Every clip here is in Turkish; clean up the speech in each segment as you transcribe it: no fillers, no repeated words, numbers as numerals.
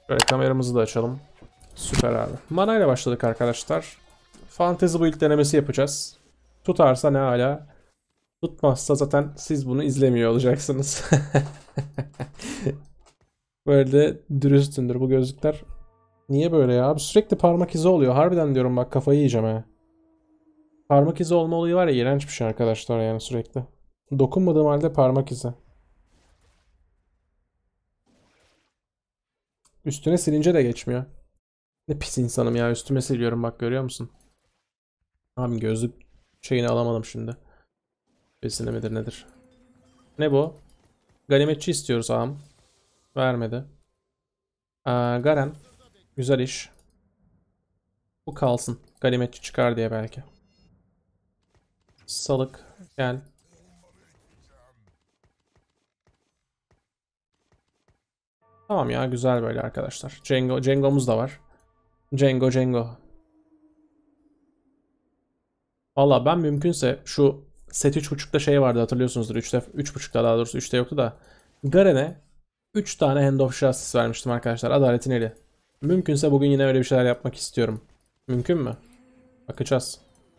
Şöyle kameramızı da açalım. Süper abi. Mana ile başladık arkadaşlar. Fantezi build denemesi yapacağız. Tutarsa ne hala. Tutmazsa zaten siz bunu izlemiyor olacaksınız. Böyle de dürüstündür bu gözlükler. Niye böyle ya? Abi sürekli parmak izi oluyor. Harbiden diyorum bak kafayı yiyeceğim ha. Parmak izi olma olayı var ya, iğrenç bir şey arkadaşlar yani sürekli. Dokunmadığım halde parmak izi. Üstüne silince de geçmiyor. Ne pis insanım ya, üstüme siliyorum bak, görüyor musun? Abi gözlük şeyini alamadım şimdi. Besine midir nedir? Ne bu? Ganimetçi istiyoruz ağam. Vermedi. Garen. Güzel iş. Bu kalsın. Ganimetçi çıkar diye belki. Salık. Gel. Tamam ya, güzel böyle arkadaşlar. Cengo'muz da var. Cengo. Valla ben mümkünse şu set 3.5'ta şey vardı, hatırlıyorsunuzdur. 3.5'ta, daha doğrusu 3'te yoktu da. Garen'e 3 tane Hand of Justice vermiştim arkadaşlar. Adaletin eli. Mümkünse bugün yine öyle bir şeyler yapmak istiyorum. Mümkün mü? Bakacağız.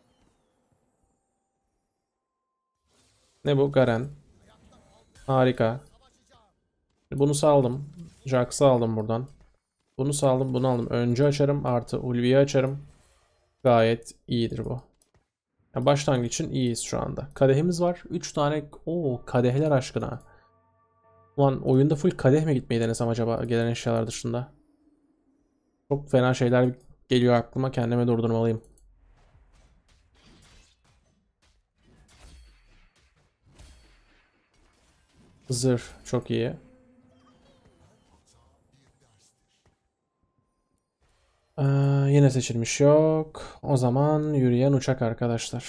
Ne bu? Garen. Harika. Bunu saldım. Jax'ı aldım buradan. Bunu saldım, bunu aldım. Öncü açarım, artı Ulvi'yi açarım. Gayet iyidir bu. Yani başlangıç için iyiyiz şu anda. Kadehimiz var. 3 tane. Oo, kadehler aşkına. Ulan oyunda full kadeh mi gitmeyi denesem acaba gelen eşyalar dışında? Çok fena şeyler geliyor aklıma. Kendime durdurmalıyım. Zırh çok iyi. Ee, Yine seçilmiş yok. O zaman yürüyen uçak arkadaşlar.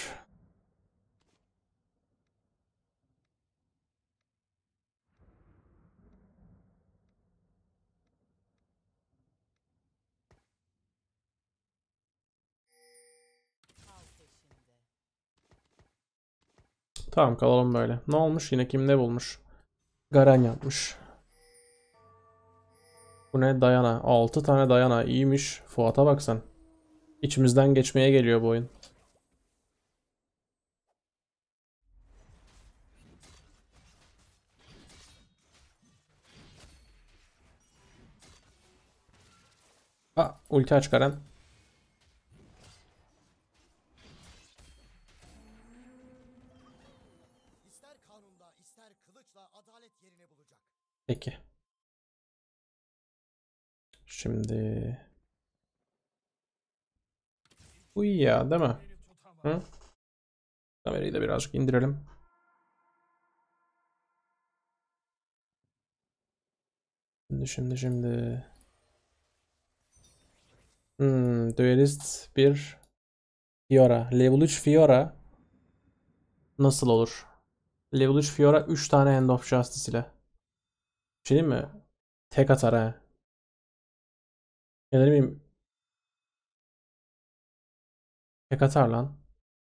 Tamam, kalalım böyle. Ne olmuş? Yine kim ne bulmuş? Garen yapmış. Bu ne? Dayana. 6 tane Dayana. İyiymiş. Fuat'a bak sen. İçimizden geçmeye geliyor bu oyun. Ulti aç Garen. İster kanunda, ister kılıçla adalet yerini bulacak. Peki. Şimdi bu iyi ya, değil mi? Hı? Kamerayı da birazcık indirelim. Şimdi. Duelist bir Fiora. Level 3 Fiora nasıl olur? Level 3 Fiora 3 tane Hand of Justice ile. Bir şey diyeyim mi? Tek atar ha. Ya ne bileyim, tek atar lan.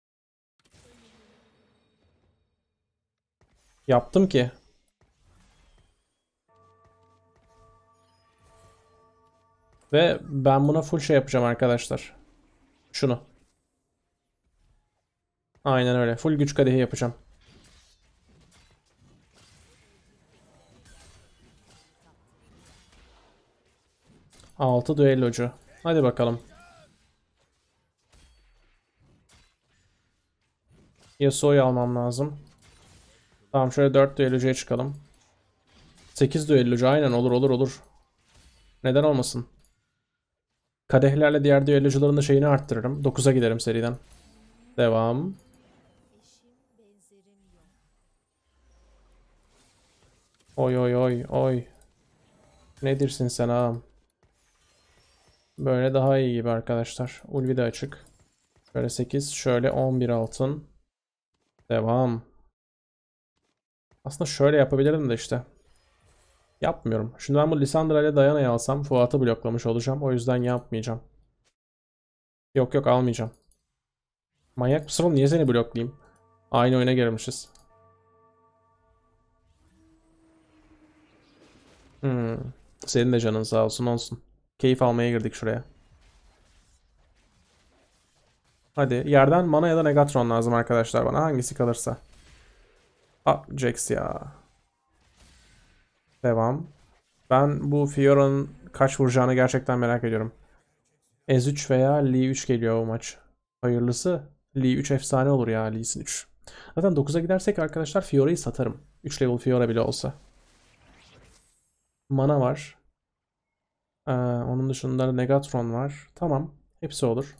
Yaptım ki. Ve ben buna full şey yapacağım arkadaşlar. Şunu. Aynen öyle. Full güç kadehi yapacağım. 6 düellocu. Hadi bakalım. Yasuo'yu almam lazım. Tamam, şöyle 4 düellocuya çıkalım. 8 düellocu, aynen, olur. Neden olmasın? Kadehlerle diğer düellocuların da şeyini arttırırım. 9'a giderim seriden. Devam. Oy. Nedirsin sen ağam? Böyle daha iyi gibi arkadaşlar. Ulvi de açık. Şöyle 8, şöyle 11 altın. Devam. Aslında şöyle yapabilirim de işte. Yapmıyorum. Şimdi ben bu Lissandra ile Diana'yı alsam Fuat'ı bloklamış olacağım. O yüzden yapmayacağım. Yok almayacağım. Manyak mısın oğlum? Niye seni bloklayayım? Aynı oyuna girmişiz. Hmm. Senin de canın sağ olsun olsun. Keyif almaya girdik şuraya. Hadi yerden mana ya da Negatron lazım arkadaşlar bana. Hangisi kalırsa. Jax ya. Devam. Ben bu Fiora'nın kaç vuracağını gerçekten merak ediyorum. Ez3 veya Lee 3 geliyor bu maç. Hayırlısı. Lee 3 efsane olur ya. Lee Sin 3. Zaten 9'a gidersek arkadaşlar Fiora'yı satarım. 3 level Fiora bile olsa. Mana var. Onun dışında Negatron var. Tamam. Hepsi olur.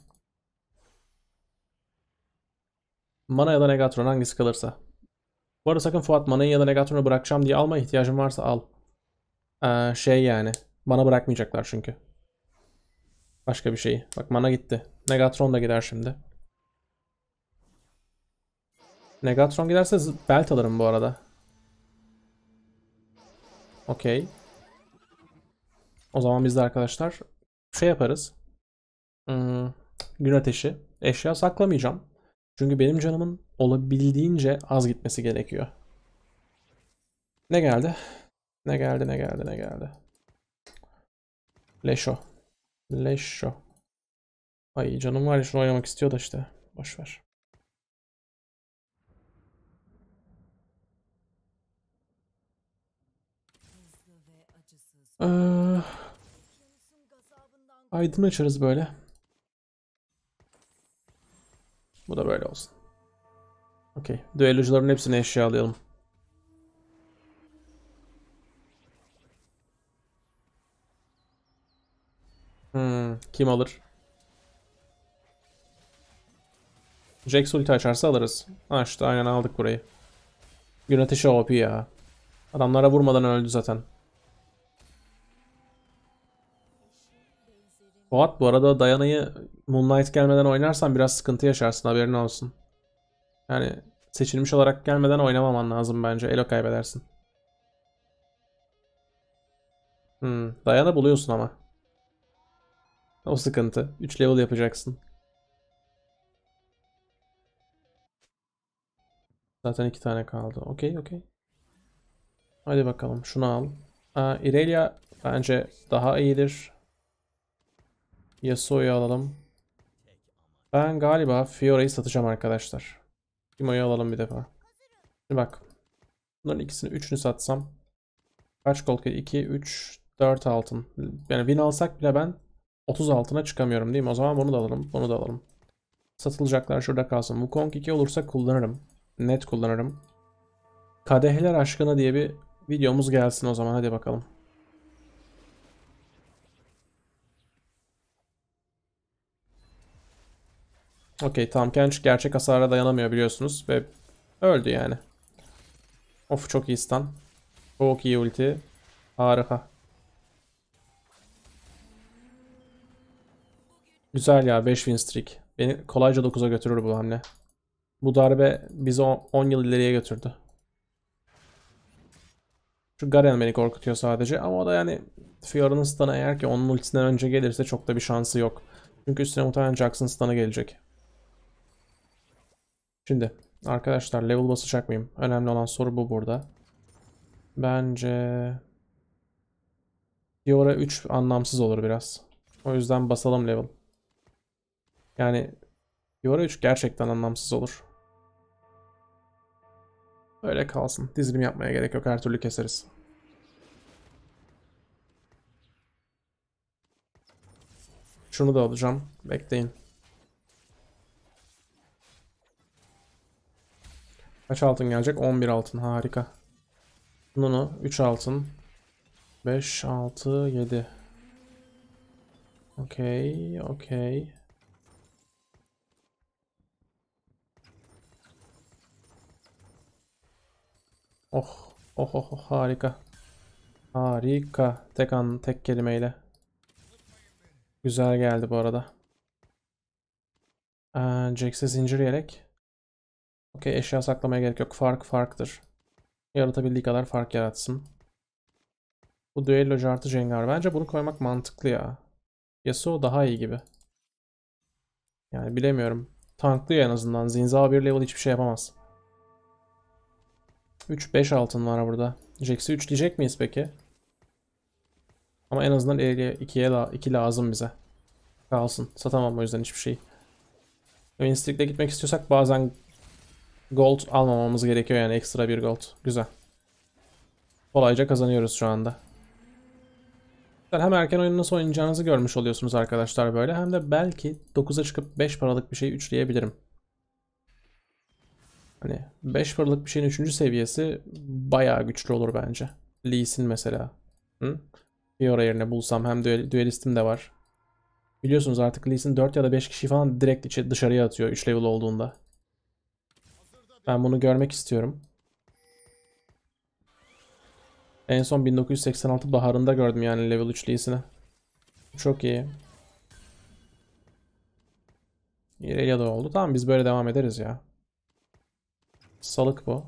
Mana ya da Negatron hangisi kalırsa. Bu arada sakın Fuat manayı ya da Negatron'u bırakacağım diye alma. İhtiyacın varsa al. Şey yani. Bana bırakmayacaklar çünkü. Başka bir şeyi. Bak mana gitti. Negatron da gider şimdi. Negatron giderse belt alırım bu arada. Okey. O zaman biz de arkadaşlar şey yaparız. Hmm, gün ateşi. Eşya saklamayacağım. Çünkü benim canımın olabildiğince az gitmesi gerekiyor. Ne geldi? Ne geldi, ne geldi, ne geldi? Leşo. Leşo. Ay canım var ya şunu oynamak istiyor da işte. Boş ver. Ee, Aydın açarız böyle. Bu da böyle olsun. Okey. Düellocuların hepsini eşyalayalım. Kim alır? Jax ulti açarsa alırız. Ha işte aynen aldık burayı. Gün ateşi OP ya. Adamlara vurmadan öldü zaten. Fuat bu arada Diana'yı Moonlight gelmeden oynarsan biraz sıkıntı yaşarsın haberin olsun. Yani seçilmiş olarak gelmeden oynamaman lazım bence. Elo kaybedersin. Diana buluyorsun ama. O sıkıntı. 3 level yapacaksın. Zaten 2 tane kaldı. Okey okey. Hadi bakalım şunu al. Irelia bence daha iyidir. Yasuo'yu alalım. Ben galiba Fiora'yı satacağım arkadaşlar. Timo'yu alalım bir defa. Şimdi bak. Bunların ikisini üçünü satsam. Kaç gold geliyor? 2, 3, 4 altın. Yani win alsak bile ben 30 altına çıkamıyorum değil mi? O zaman bunu da alalım. Bunu da alalım. Satılacaklar şurada kalsın. Wukong 2 olursa kullanırım. Net kullanırım. Kadehler aşkına diye bir videomuz gelsin o zaman. Hadi bakalım. Okey, Tahm Kench gerçek hasara dayanamıyor biliyorsunuz. Ve öldü yani. Of çok iyi stun. Çok iyi ulti. Harika. Güzel ya 5 win streak. Beni kolayca 9'a götürür bu hamle. Bu darbe bizi 10 yıl ileriye götürdü. Şu Garen beni korkutuyor sadece ama o da yani Fiora'nın stun'ı eğer ki onun ultisinden önce gelirse çok da bir şansı yok. Çünkü üstüne muhtemelen Jax'ın stun'ı gelecek. Şimdi arkadaşlar level basacak mıyım? Önemli olan soru bu burada. Bence Fiora 3 anlamsız olur biraz. O yüzden basalım level. Yani Fiora 3 gerçekten anlamsız olur. Öyle kalsın. Dizilim yapmaya gerek yok. Her türlü keseriz. Şunu da alacağım. Bekleyin. Kaç altın gelecek? 11 altın. Harika. Bunu 3 altın. 5, 6, 7. Okey. Okey. Oh. Oh oh oh. Harika. Harika. Tek kelimeyle. Güzel geldi bu arada. Jax'e zincir yelek. Okey eşya saklamaya gerek yok. Fark farktır. Yaratabildiği kadar fark yaratsın. Bu düellocu artı Jengar. Bence bunu koymak mantıklı ya. Yasuo daha iyi gibi. Yani bilemiyorum. Tanklıyor en azından. Zinza 1 level hiçbir şey yapamaz. 3-5 altın var burada. Jax'i 3 diyecek miyiz peki? Ama en azından 2 lazım bize. Kalsın. Satamam o yüzden hiçbir şey. Winstreak'le gitmek istiyorsak bazen gold almamamız gerekiyor, yani ekstra bir gold. Güzel. Kolayca kazanıyoruz şu anda. Hem erken oyunu nasıl oynayacağınızı görmüş oluyorsunuz arkadaşlar böyle. Hem de belki 9'a çıkıp 5 paralık bir şeyi üçleyebilirim. Hani 5 paralık bir şeyin 3. seviyesi bayağı güçlü olur bence. Lee Sin mesela. Hı? Fiora yerine bulsam, hem düelistim de var. Biliyorsunuz artık Lee Sin 4 ya da 5 kişi falan direkt dışarıya atıyor 3 level olduğunda. Ben bunu görmek istiyorum. En son 1986 baharında gördüm yani level 3 Lee Sin'i. Çok iyi. İrelia da oldu. Tamam, biz böyle devam ederiz ya. Salık bu.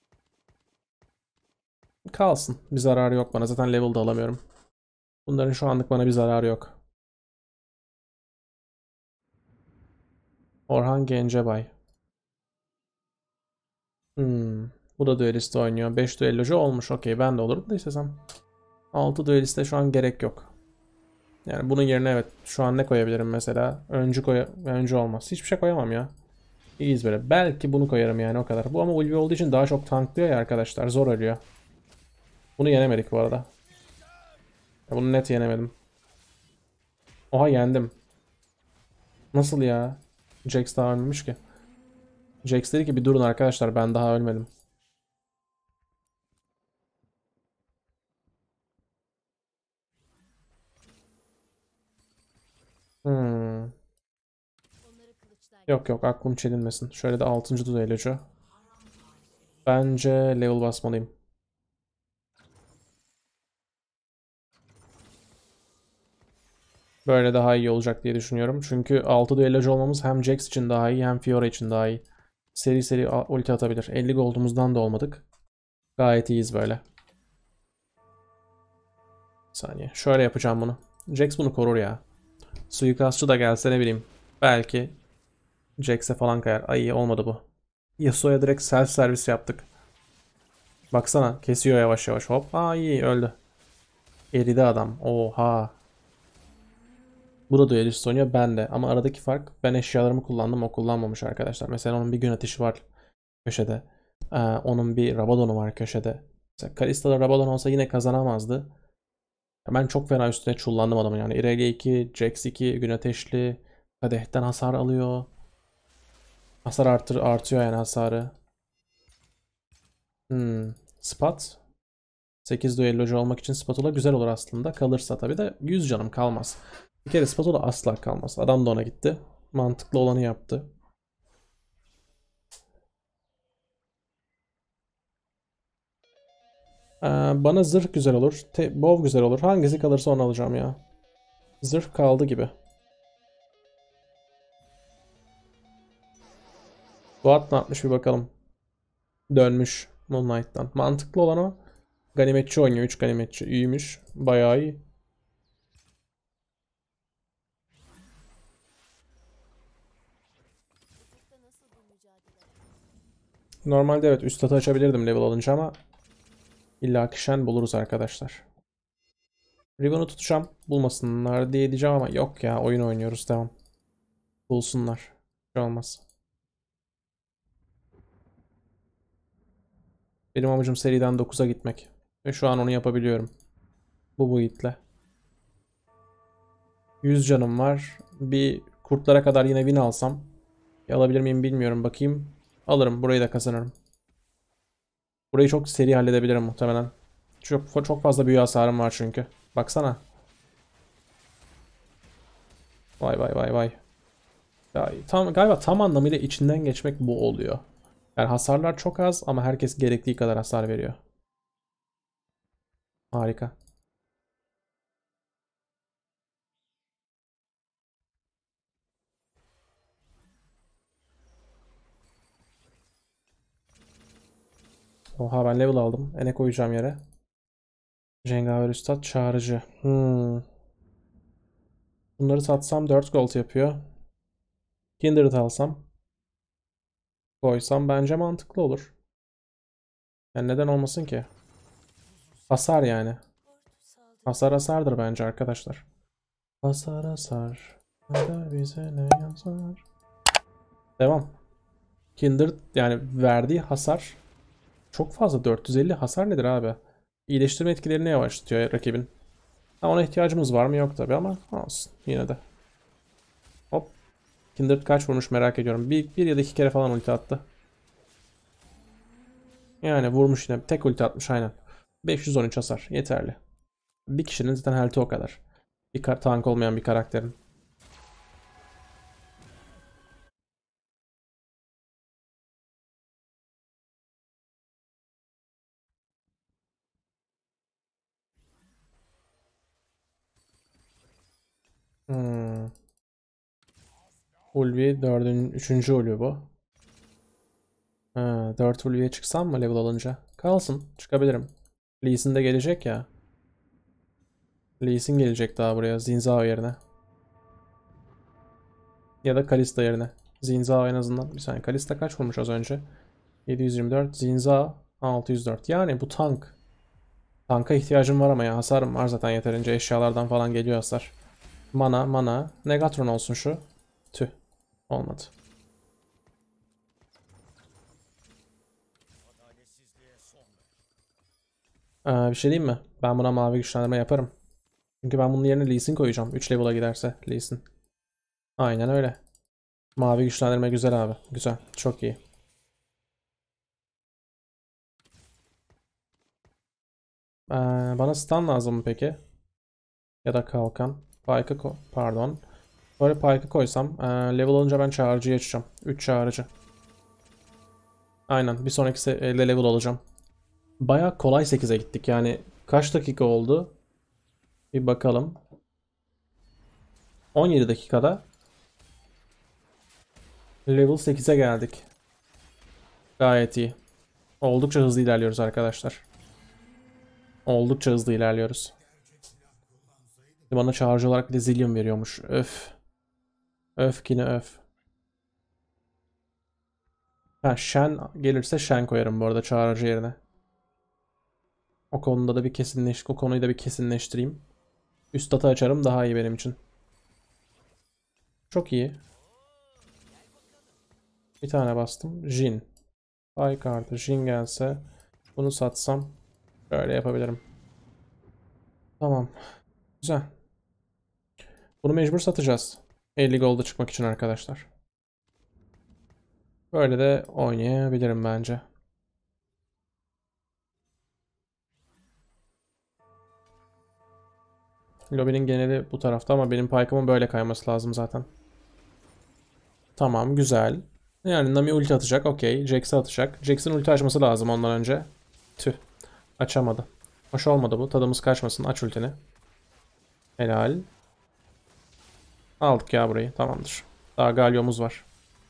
Kalsın. Bir zararı yok bana. Zaten level da alamıyorum. Bunların şu anlık bana bir zararı yok. Orhan Gencebay. Bu da düelist oynuyor. 5 düellocu olmuş. Okey, ben de olurum da istesem. 6 düeliste şu an gerek yok. Yani bunun yerine evet şu an ne koyabilirim mesela? Öncü olmaz. Hiçbir şey koyamam ya. İyiyiz böyle. Belki bunu koyarım yani, o kadar. Bu ama ulvi olduğu için daha çok tanklıyor ya arkadaşlar. Zor ölüyor. Bunu yenemedik bu arada. Ya bunu net yenemedim. Oha, yendim. Nasıl ya? Jax daha ölmemiş ki. Jax dedi ki bir durun arkadaşlar, ben daha ölmedim. Hmm. Yok yok, aklım çelinmesin. Şöyle de 6. düellocu. Bence level basmalıyım. Böyle daha iyi olacak diye düşünüyorum. Çünkü 6 düellocu olmamız hem Jax için daha iyi hem Fiora için daha iyi. Seri seri ulti atabilir. 50 gold'umuzdan da olmadık. Gayet iyiyiz böyle. Bir saniye. Şöyle yapacağım bunu. Jax bunu korur ya. Suikastçı da gelse ne bileyim. Belki Jax'e falan kayar. Ay, olmadı bu. Yasuo'ya direkt self servis yaptık. Baksana, kesiyor yavaş yavaş. Hop. Aa, iyi, öldü. Eridi adam. Oha. Bu da duelist oynuyor, ben de. Ama aradaki fark, ben eşyalarımı kullandım, o kullanmamış arkadaşlar. Mesela onun bir gün ateşi var köşede. Onun bir Rabadon'u var köşede. Mesela Kalista'da Rabadon olsa yine kazanamazdı. Ben çok fena üstüne çullandım adamın yani. Irelia 2, Jax 2, gün ateşli. Kadehten hasar alıyor. Hasar artıyor yani hasarı. Spot. 8 düellocu olmak için spatula güzel olur aslında. Kalırsa tabii de 100 canım kalmaz. Bir kere spatula asla kalmaz. Adam da ona gitti. Mantıklı olanı yaptı. Bana zırh güzel olur. Bow güzel olur. Hangisi kalırsa onu alacağım ya. Zırh kaldı gibi. Fuat ne yapmış bir bakalım. Dönmüş Moonlight'tan. Mantıklı olan o. Ganimetçi oynuyor. 3 ganimetçi. İyiymiş. Bayağı iyi. Normalde evet üst atı açabilirdim level alınca ama illaki Shen buluruz arkadaşlar. Riven'ı tutacağım. Bulmasınlar diye diyeceğim ama yok ya, oyun oynuyoruz, devam. Bulsunlar. Hiç olmaz. Benim amacım seriden 9'a gitmek. Ve şu an onu yapabiliyorum. Bu itle. 100 canım var. Bir kurtlara kadar yine win alsam. Alabilir miyim bilmiyorum, bakayım. Alırım, burayı da kazanırım. Burayı çok seri halledebilirim muhtemelen. Çok fazla büyü hasarım var çünkü. Baksana. Vay vay vay vay. Ya, galiba tam anlamıyla içinden geçmek bu oluyor. Yani hasarlar çok az ama herkes gerektiği kadar hasar veriyor. Harika. Oha, ben level aldım. Ne koyacağım yere? Cengaver Üstad Çağrıcı. Bunları satsam 4 gold yapıyor. Kindred alsam, koysam bence mantıklı olur. Yani neden olmasın ki? Hasar yani. Hasar hasardır bence arkadaşlar. Hasar hasar. Kader bize ne yazar? Devam. Kindred yani verdiği hasar çok fazla. 450 hasar nedir abi? İyileştirme etkilerini yavaşlatıyor rakibin. Ha, ona ihtiyacımız var mı? Yok tabi ama olsun yine de. Hop. Kindred kaç vurmuş merak ediyorum. Bir ya da iki kere falan ulti attı. Yani vurmuş yine. Tek ulti atmış aynen. 513 hasar. Yeterli. Bir kişinin zaten health'i o kadar. Bir tank olmayan bir karakterin. Hmm. Ulvi 3. Ulvi bu. Ha, 4 Ulvi'ye çıksam mı level alınca? Kalsın. Çıkabilirim. Lee Sin de gelecek ya. Lee Sin gelecek daha buraya. Xin Zhao yerine. Ya da Kalista yerine. Xin Zhao en azından. Bir saniye. Kalista kaç vurmuş az önce? 724. Xin Zhao 604. Yani bu tank. Tanka ihtiyacım var ama ya. Hasarım var zaten yeterince. Eşyalardan falan geliyor hasar. Mana. Negatron olsun şu. Tüh. Olmadı. Bir şey diyeyim mi? Ben buna mavi güçlendirme yaparım. Çünkü ben bunun yerine Lee Sin koyacağım. 3 level'a giderse Lee Sin. Aynen öyle. Mavi güçlendirme güzel abi. Güzel. Çok iyi. Bana stun lazım mı peki? Ya da kalkan. Pardon. Böyle Pyke'ı koysam. Level olunca ben çağrıcıyı açacağım. 3 çağrıcı. Aynen. Bir sonraki elde level olacağım. Baya kolay 8'e gittik. Yani kaç dakika oldu? Bir bakalım. 17 dakikada level 8'e geldik. Gayet iyi. Oldukça hızlı ilerliyoruz arkadaşlar. Oldukça hızlı ilerliyoruz. Bana çağrıcı olarak bir de Zillion veriyormuş. Öf. Öf yine öf. Ha, Shen gelirse Shen koyarım bu arada çağrıcı yerine. O konuda da o konuyu da bir kesinleştireyim. Üst data açarım daha iyi benim için. Çok iyi. Bir tane bastım. Jhin. Ay kartı. Jhin gelse bunu satsam böyle yapabilirim. Tamam. Güzel. Bunu mecbur satacağız. 50 gold'a çıkmak için arkadaşlar. Böyle de oynayabilirim bence. Lobinin geneli bu tarafta ama benim Pyke'ımın böyle kayması lazım zaten. Tamam, güzel. Yani Nami ulti atacak, okey. Jax'i atacak. Jax'in ulti açması lazım ondan önce. Tüh, açamadı. Hoş olmadı bu. Tadımız kaçmasın. Aç ultini. Helal. Aldık ya burayı. Tamamdır. Daha Galio'muz var.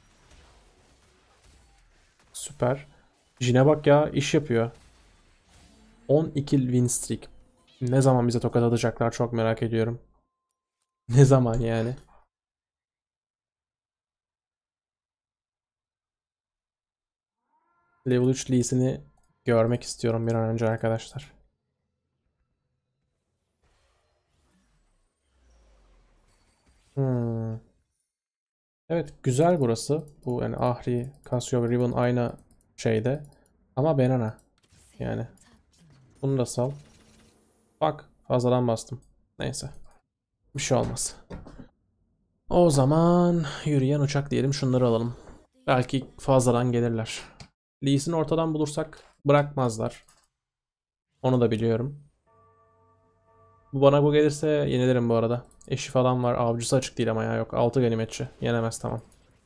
Süper. Jhin'e bak ya, iş yapıyor. 12 win streak. Ne zaman bize tokat atacaklar çok merak ediyorum. Ne zaman yani? Level 3 Lee Sin'i görmek istiyorum bir an önce arkadaşlar. Hmm. Evet, güzel burası. Bu yani Ahri, Casio ve Riven aynı şeyde. Ama Banana yani. Bunu da sal. Bak, fazladan bastım. Neyse. Bir şey olmaz. O zaman yürüyen uçak diyelim, şunları alalım. Belki fazladan gelirler. Lee Sin ortadan bulursak bırakmazlar. Onu da biliyorum. Bu gelirse yenilirim bu arada. Eşi falan var. Avcısı açık değil ama ya, yok. 6 ganimetçi. Yenemez, tamam.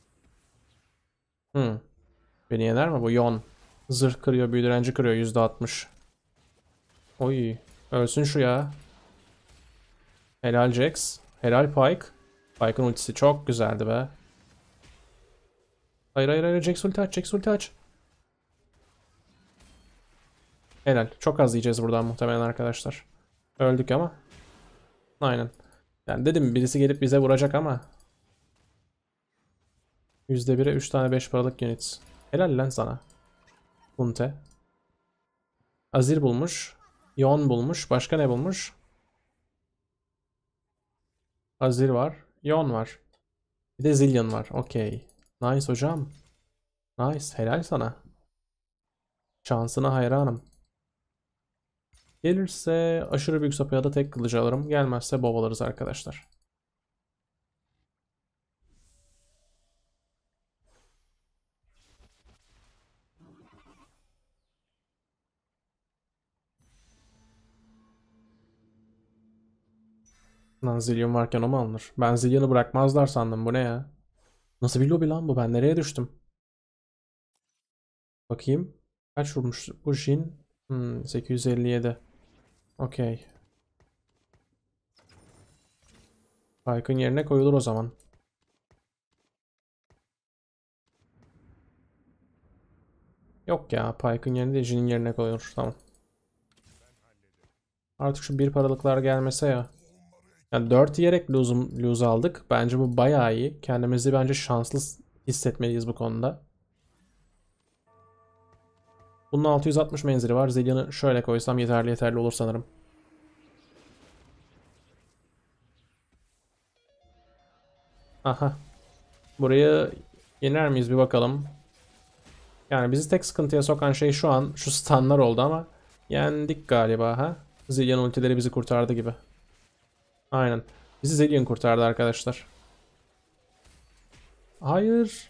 Hmm. Beni yener mi bu? Yon. Zırh kırıyor, büyü direnci kırıyor. %60. Oy. Ölsün şu ya. Helal Jax. Helal Pyke. Pyke'ın ultisi çok güzeldi be. Hayır. Jax ulti aç. Jax ulti aç. Helal. Çok az yiyeceğiz buradan muhtemelen arkadaşlar. Öldük ama. Aynen. Yani dedim birisi gelip bize vuracak ama. %1'e 3 tane 5 paralık unit. Helal lan sana. Hunte. Azir bulmuş. Yon bulmuş. Başka ne bulmuş? Azir var. Yon var. Bir de Zillion var. Okey. Nice hocam. Nice. Helal sana. Şansına hayranım. Gelirse aşırı büyük sopaya da tek kılıcı alırım. Gelmezse bob alırız arkadaşlar. Lan Zillion varken o mu alınır? Ben Zillion'u bırakmazlar sandım. Bu ne ya? Nasıl bir lobi lan bu? Ben nereye düştüm? Bakayım. Kaç vurmuş bu Jhin? 857. Okey. Pyke'ın yerine koyulur o zaman. Yok ya. Pyke'ın yerine de Jhin'in yerine koyulur. Tamam. Artık şu bir paralıklar gelmese ya. Yani 4 yiyerek lose aldık. Bence bu bayağı iyi. Kendimizi bence şanslı hissetmeliyiz bu konuda. Bunun 660 menzili var. Zillion'ı şöyle koysam yeterli olur sanırım. Aha. Burayı yener miyiz bir bakalım. Yani bizi tek sıkıntıya sokan şey şu an şu stunlar oldu ama yendik galiba ha. Zillion ultileri bizi kurtardı gibi. Aynen. Bizi Zillion kurtardı arkadaşlar. Hayır.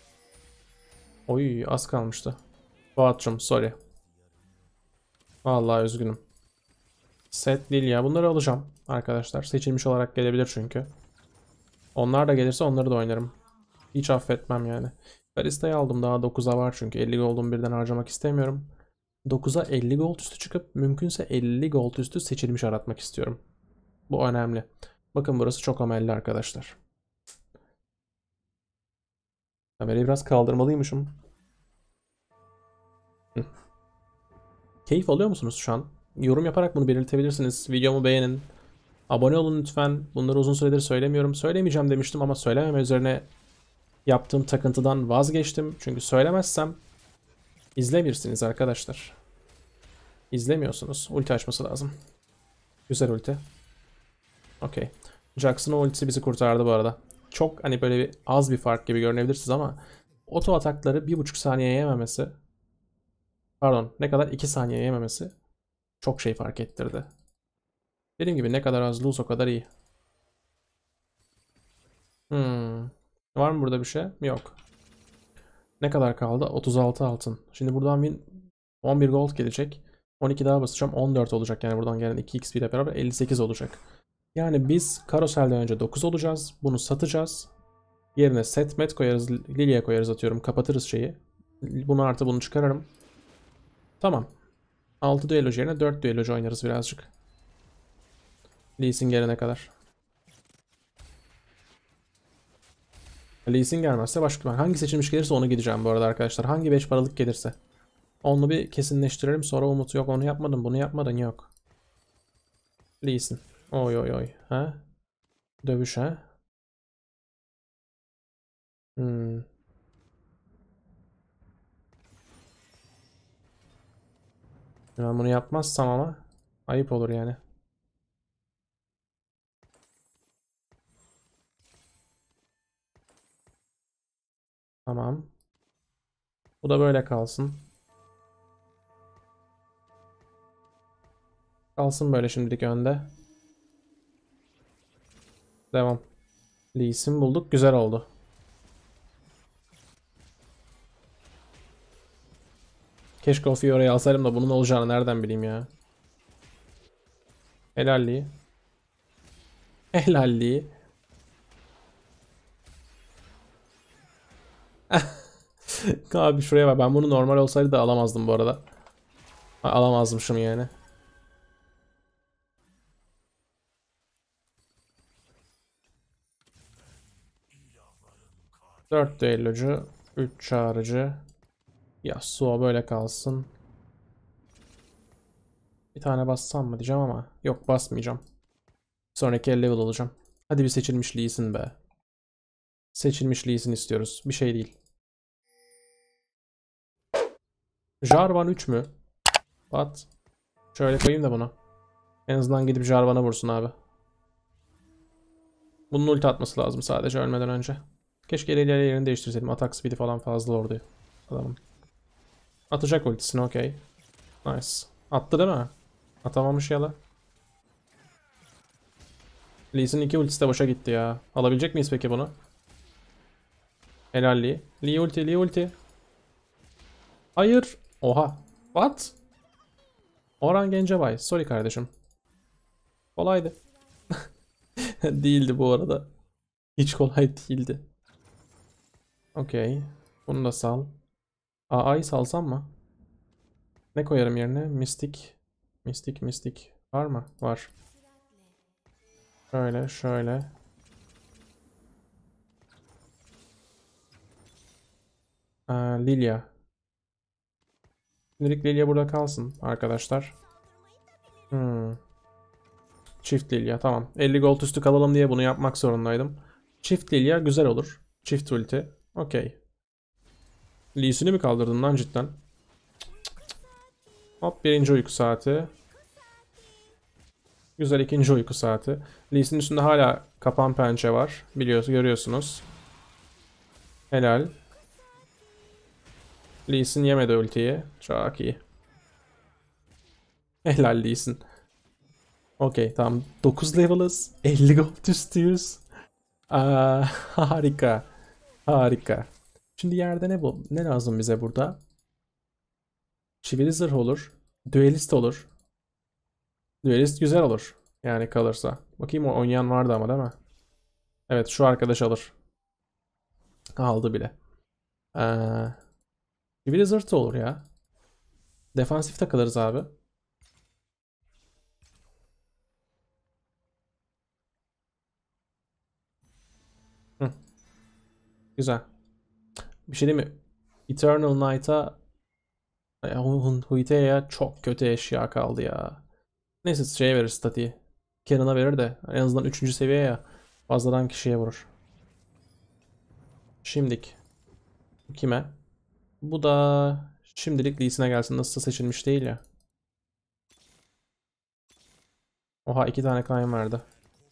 Oy az kalmıştı. Fuat'cum sorry. Vallahi üzgünüm. Set değil ya. Bunları alacağım arkadaşlar. Seçilmiş olarak gelebilir çünkü. Onlar da gelirse onları da oynarım. Hiç affetmem yani. Barista'yı aldım, daha 9'a var çünkü 50 gold'um birden harcamak istemiyorum. 9'a 50 gold üstü çıkıp mümkünse 50 gold üstü seçilmiş aratmak istiyorum. Bu önemli. Bakın burası çok amelli arkadaşlar. Kamerayı biraz kaldırmalıymışım. Hı. Keyif alıyor musunuz şu an? Yorum yaparak bunu belirtebilirsiniz. Videomu beğenin. Abone olun lütfen. Bunları uzun süredir söylemiyorum. Söylemeyeceğim demiştim ama söylememe üzerine yaptığım takıntıdan vazgeçtim. Çünkü söylemezsem izlemirsiniz arkadaşlar. İzlemiyorsunuz. Ulti açması lazım. Güzel ulti. Okey. Jax'ın ultisi bizi kurtardı bu arada. Çok hani böyle az bir fark gibi görünebilirsiniz ama oto atakları 1,5 saniye yememesi, pardon ne kadar 2 saniye yememesi çok şey fark ettirdi. Dediğim gibi ne kadar az lose o kadar iyi. Var mı burada bir şey? Yok. Ne kadar kaldı? 36 altın. Şimdi buradan bir 11 gold gelecek. 12 daha basacağım. 14 olacak yani buradan gelen 2x ile beraber 58 olacak. Yani biz karoselden önce 9 olacağız. Bunu satacağız. Yerine set met koyarız. Lily'e koyarız atıyorum. Kapatırız şeyi. Bunu artı bunu çıkarırım. Tamam. 6 düellocu yerine 4 düellocu oynarız birazcık. Lee Sin gelene kadar. Lee Sin gelmezse başka hangi seçilmiş gelirse onu gideceğim bu arada arkadaşlar. Hangi 5 paralık gelirse. Onu bir kesinleştirelim. Sonra Umut yok onu yapmadın bunu yapmadın yok. Lee Sin. Oy oy oy. Ha? Dövüş ha? Hmm. Ben bunu yapmazsam ama ayıp olur yani. Tamam. Bu da böyle kalsın. Kalsın böyle şimdilik önde. Devam. Lee Sin bulduk. Güzel oldu. Keşke o Fiora'yı alsaydım da bunun olacağını nereden bileyim ya. Helalliği. Helalliği. Abi şuraya bak. Ben bunu normal olsaydı da alamazdım bu arada. Alamazmışım yani. 4 düellocu. 3 çağrıcı. Yasuo böyle kalsın. Bir tane bassam mı diyeceğim ama. Yok basmayacağım. Sonraki el level olacağım. Hadi bir seçilmiş Lee Sin be. Seçilmiş Lee Sin istiyoruz. Bir şey değil. Jarvan 3 mü? At. Şöyle koyayım da bunu. En azından gidip Jarvan'a vursun abi. Bunun ulti atması lazım sadece ölmeden önce. Keşke ileri yerini değiştirseydim. Atak speed'i falan fazla orada adamın. Atacak ultisini, okey. Nice. Attı değil mi? Atamamış ya da. Lee Sin 2 ultisi de boşa gitti ya. Alabilecek miyiz peki bunu? Helal Lee. Lee ulti, Lee ulti. Hayır. Oha. What? Orhan Gencebay. Sorry kardeşim. Kolaydı. Değildi bu arada. Hiç kolay değildi. Okey. Bunu da sal. AA'yı salsam mı? Ne koyarım yerine? Mistik. Mistik, mistik. Var mı? Var. Şöyle, şöyle. Lilia. Şimdilik Lilia burada kalsın arkadaşlar. Hmm. Çift Lilia, tamam. 50 gold üstü kalalım diye bunu yapmak zorundaydım. Çift Lilia güzel olur. Çift ulti. Okey. Lee Sin'i mi kaldırdın lan cidden? Hop, birinci uyku saati. Güzel, ikinci uyku saati. Lee Sin'in üstünde hala kapan pençe var. Biliyorsunuz, görüyorsunuz. Helal. Lee Sin yemedi ultiyi. Çok iyi. Helal Lee Sin. Okey, tamam. 9 level'ız. 50 gold üstüyüz. Harika. Harika. Şimdi yerde ne bu? Ne lazım bize burada? Çivili zırh olur. Duelist olur. Duelist güzel olur. Yani kalırsa. Bakayım, o oynayan vardı ama değil mi? Evet, şu arkadaş alır. Aldı bile. Ee, çivili zırh da olur ya. Defansif takılırız abi. Hı, güzel. Bir şey değil mi? Eternal Knight'a Huite'ye çok kötü eşya kaldı ya. Neyse, şeye verir statiği. Karen'a verir de en azından 3. seviye ya. Fazladan kişiye vurur. Şimdik. Kime? Bu da şimdilik Lee Sin'e gelsin. Nasılsa seçilmiş değil ya. Oha, 2 tane Kayn verdi.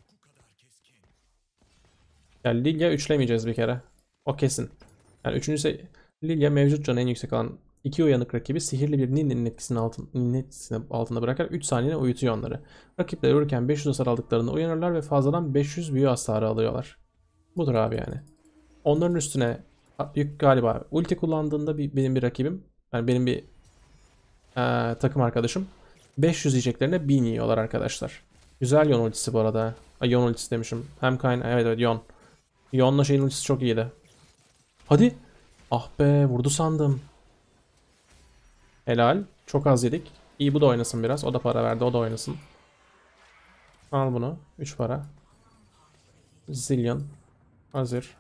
Yani Lilia üçlemeyeceğiz bir kere. O kesin. Yani 3. Lilia mevcut canı en yüksek olan 2 uyanık rakibi sihirli bir Ninni'nin etkisinin altında bırakarak 3 saniyede uyutuyor onları. Rakipler uyurken 500 hasar aldıklarında uyanırlar ve fazladan 500 büyü hasarı alıyorlar. Budur abi yani. Onların üstüne yük galiba ulti kullandığında benim bir rakibim, yani benim bir takım arkadaşım 500 yiyeceklerine 1000 yiyorlar arkadaşlar. Güzel Yon ultisi bu arada. Ay, Yon ultisi demişim. Hem Kayn, evet evet, Yon. Yon'la şeyin ultisi çok iyiydi. Hadi. Ah be, vurdu sandım. Helal. Çok az yedik. İyi, bu da oynasın biraz. O da para verdi, o da oynasın. Al bunu. 3 para. Zillion. Hazır.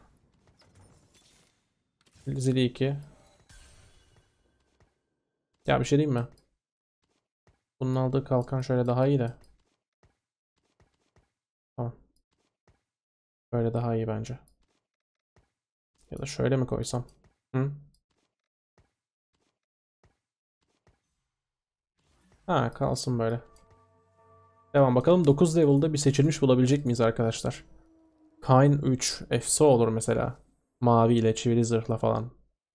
Zili 2. Ya bir şey diyeyim mi? Bunun aldığı kalkan şöyle daha iyi de. Tamam. Böyle daha iyi bence. Ya da şöyle mi koysam? Hı? Ha, kalsın böyle. Devam bakalım, 9 level'da bir seçilmiş bulabilecek miyiz arkadaşlar? Kayn 3. Efso olur mesela. Mavi ile çivili zırhla falan.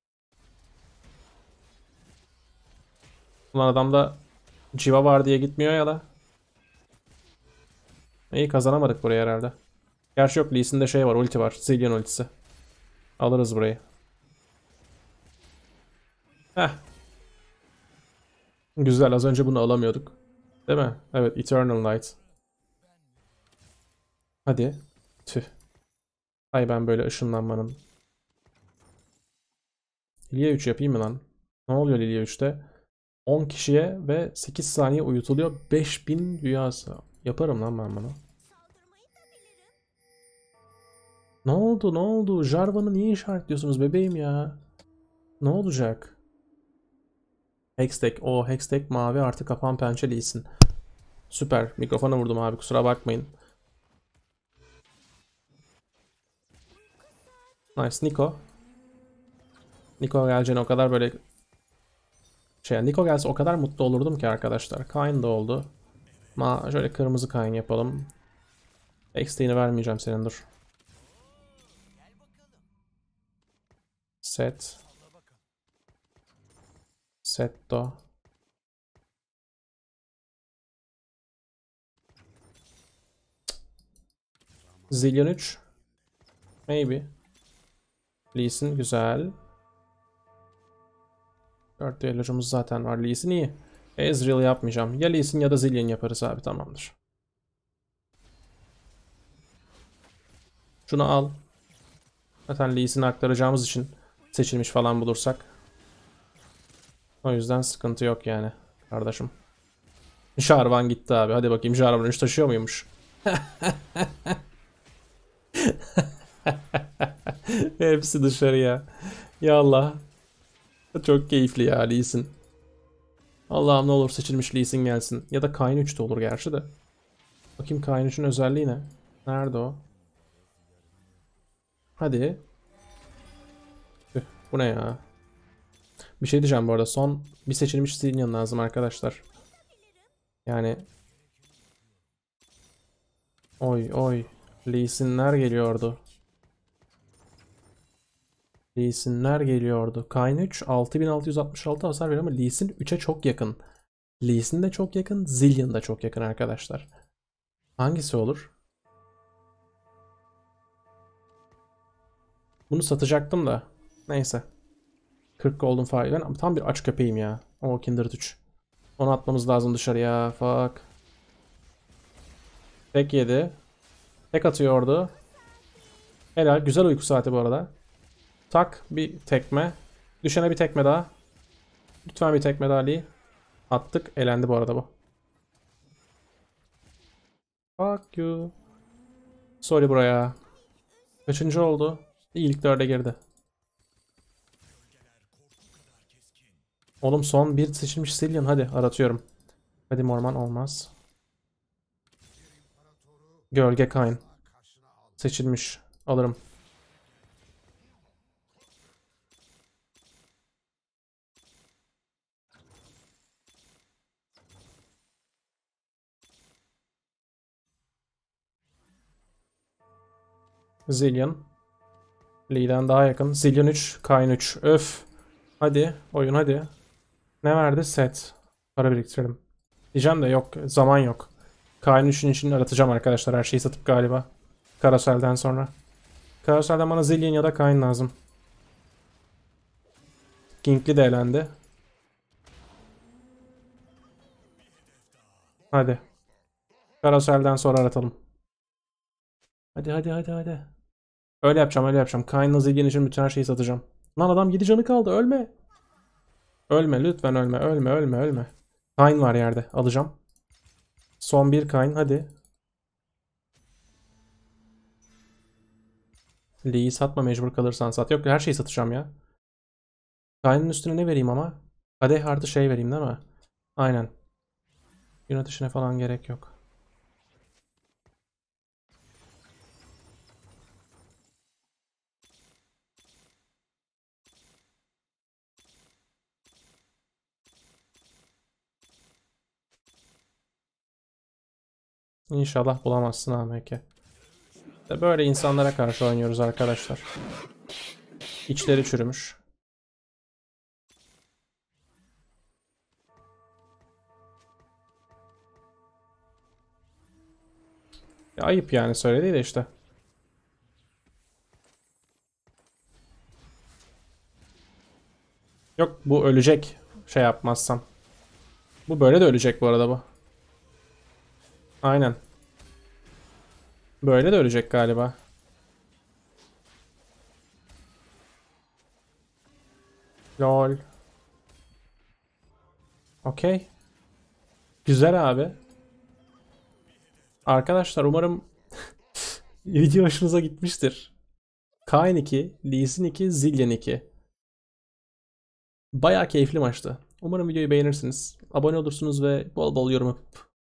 Ulan adamda civa var diye gitmiyor ya da. İyi, kazanamadık burayı herhalde. Gerçi yok, Lee Sin'de şey var, ulti var. Zillion ultisi. Alırız burayı. Heh. Güzel, az önce bunu alamıyorduk. Değil mi? Evet, Eternal Night. Hadi. Tüh. Ay, ben böyle ışınlanmanın. Lilia 3 yapayım mı lan? Ne oluyor Lilia 3'te? 10 kişiye ve 8 saniye uyutuluyor. 5000 rüyası. Yaparım lan ben bunu. Ne oldu, ne oldu? Jarvan'ı niye işaretliyorsunuz bebeğim ya? Ne olacak? Hextech. O Hextech mavi artı kapan pençe değilsin. Süper. Mikrofona vurdum abi, kusura bakmayın. Nice Nico. Nico geleceğine o kadar böyle Nico gelse o kadar mutlu olurdum ki arkadaşlar. Kayn da oldu. Şöyle kırmızı Kayn yapalım. Hextech'ini vermeyeceğim senin, dur. Set. Setto. Zillion 3. Maybe. Lee Sin güzel. 4 düellocumuz zaten var. Lee Sin iyi. Ezreal yapmayacağım. Ya Lee Sin ya da Zillion yaparız abi, tamamdır. Şunu al. Zaten Lee Sin'i aktaracağımız için seçilmiş falan bulursak. O yüzden sıkıntı yok yani kardeşim. Jarvan gitti abi. Hadi bakayım, Jarvan 3 taşıyor muymuş? Hepsi dışarıya. Ya Allah. Çok keyifli ya Lee Sin. Allah'ım ne olur seçilmiş Lee Sin gelsin. Ya da Kayn 3 de olur gerçi de. Bakayım Kayn 3'ün özelliği ne? Nerede o? Hadi. Tüh, bu ne ya? Bir şey diyeceğim bu arada. Son bir seçilmiş Zillion lazım arkadaşlar. Yani. Oy oy. Lee Sin'ler geliyordu. Lee Sin'ler geliyordu. Kayn 3 6666 hasar veriyor ama Lee Sin 3'e çok yakın. Lee Sin de çok yakın. Zillion da çok yakın arkadaşlar. Hangisi olur? Bunu satacaktım da. Neyse. 40 golden fire. Ben tam bir aç köpeğim ya. O Kindred 3. Onu atmamız lazım dışarıya. Fuck. Tek yedi. Tek atıyordu. Helal. Güzel uyku saati bu arada. Tak. Bir tekme. Düşene bir tekme daha. Lütfen bir tekme daha Lee. Attık. Elendi bu arada bu. Fuck you. Sorry buraya. Kaçıncı oldu? İlk 4'e girdi. Oğlum son bir seçilmiş Zillion. Hadi aratıyorum. Hadi Morman olmaz. Gölge Kayn. Seçilmiş. Alırım. Zillion. Lee'den daha yakın. Zillion 3. Kayn 3. Öf. Hadi. Oyun hadi. Ne verdi? Set. Para biriktirelim. Diyeceğim de yok. Zaman yok. Kayn 3'ün için aratacağım arkadaşlar. Her şeyi satıp galiba. Carousel'den sonra. Carousel'den bana Zillion ya da Kayn lazım. King'li de elendi. Hadi. Carousel'den sonra aratalım. Hadi hadi hadi hadi. Öyle yapacağım, öyle yapacağım. Kayn'la Zillion için bütün her şeyi satacağım. Lan adam 7 canı kaldı. Ölme. Ölme lütfen, ölme. Ölme ölme ölme. Kayn var yerde. Alacağım. Son bir Kayn hadi. Lee'yi satma, mecbur kalırsan sat. Yok, her şeyi satacağım ya. Kayn'ın üstüne ne vereyim ama? Kadeh artı şey vereyim değil mi? Aynen. Gün ateşine falan gerek yok. İnşallah bulamazsın AMK. İşte böyle insanlara karşı oynuyoruz arkadaşlar. İçleri çürümüş. Ya ayıp yani, söyledi de işte. Yok, bu ölecek şey yapmazsam. Bu böyle de ölecek bu arada bu. Aynen. Böyle de ölecek galiba. Lol. Okey. Güzel abi. Arkadaşlar umarım video hoşunuza gitmiştir. Kayn 2, Lee Sin 2, Zillion 2. Bayağı keyifli maçtı. Umarım videoyu beğenirsiniz. Abone olursunuz ve bol bol yorum yapıp